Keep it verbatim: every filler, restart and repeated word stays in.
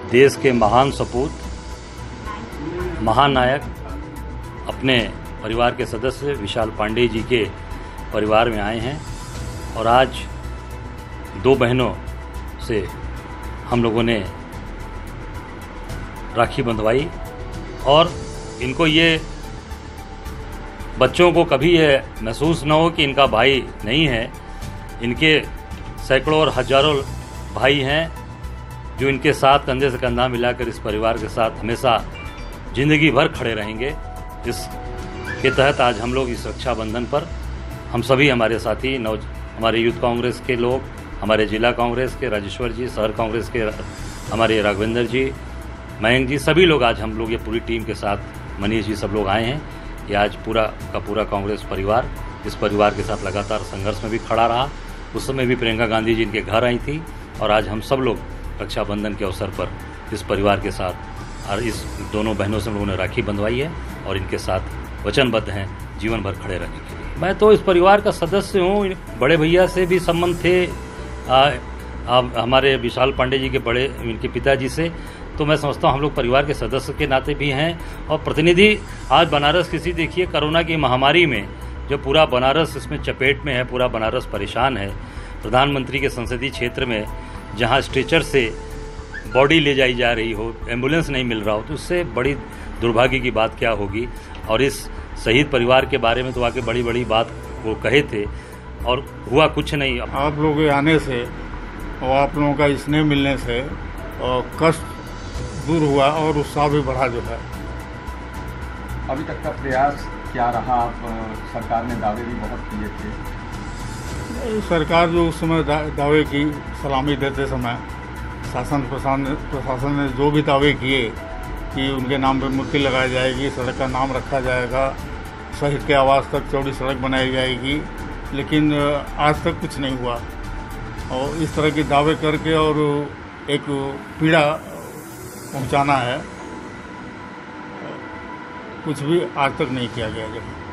देश के महान सपूत, महानायक, अपने परिवार के सदस्य विशाल पांडे जी के परिवार में आए हैं और आज दो बहनों से हम लोगों ने राखी बंधवाई और इनको ये बच्चों को कभी ये महसूस न हो कि इनका भाई नहीं है। इनके सैकड़ों और हजारों भाई हैं जो इनके साथ कंधे से कंधा मिलाकर इस परिवार के साथ हमेशा जिंदगी भर खड़े रहेंगे। इस के तहत आज हम लोग इस रक्षाबंधन पर हम सभी हमारे साथी नौ हमारे यूथ कांग्रेस के लोग, हमारे जिला कांग्रेस के राजेश्वर जी, शहर कांग्रेस के हमारे राघवेंद्र जी, मयंक जी, सभी लोग आज हम लोग ये पूरी टीम के साथ मनीष जी सब लोग आए हैं। ये आज पूरा का पूरा कांग्रेस परिवार इस परिवार के साथ लगातार संघर्ष में भी खड़ा रहा। उस समय भी प्रियंका गांधी जी इनके घर आई थी और आज हम सब लोग रक्षाबंधन के अवसर पर इस परिवार के साथ और इस दोनों बहनों से हम लोगों ने राखी बंधवाई है और इनके साथ वचनबद्ध हैं जीवन भर खड़े रहने के लिए। मैं तो इस परिवार का सदस्य हूँ। बड़े भैया से भी संबंध थे आ, आ, हमारे विशाल पांडे जी के बड़े इनके पिताजी से, तो मैं समझता हूँ हम लोग परिवार के सदस्य के नाते भी हैं। और प्रतिनिधि आज बनारस किसी देखिए कोरोना की महामारी में जो पूरा बनारस इसमें चपेट में है, पूरा बनारस परेशान है। प्रधानमंत्री के संसदीय क्षेत्र में जहाँ स्ट्रेचर से बॉडी ले जाई जा रही हो, एम्बुलेंस नहीं मिल रहा हो, तो उससे बड़ी दुर्भाग्य की बात क्या होगी। और इस शहीद परिवार के बारे में तो आके बड़ी बड़ी बात वो कहे थे और हुआ कुछ नहीं। आप लोगों के आने से और आप लोगों का स्नेह मिलने से और कष्ट दूर हुआ और उत्साह भी बढ़ा जो है। अभी तक का प्रयास क्या रहा? आप सरकार ने दावे भी बहुत किए थे। सरकार जो उस समय दा, दावे की सलामी देते समय शासन प्रशासन प्रशासन ने जो भी दावे किए कि उनके नाम पे मूर्ति लगाई जाएगी, सड़क का नाम रखा जाएगा, शहीद के आवास तक चौड़ी सड़क बनाई जाएगी, लेकिन आज तक कुछ नहीं हुआ। और इस तरह के दावे करके और एक पीड़ा पहुंचाना है, कुछ भी आज तक नहीं किया गया। जब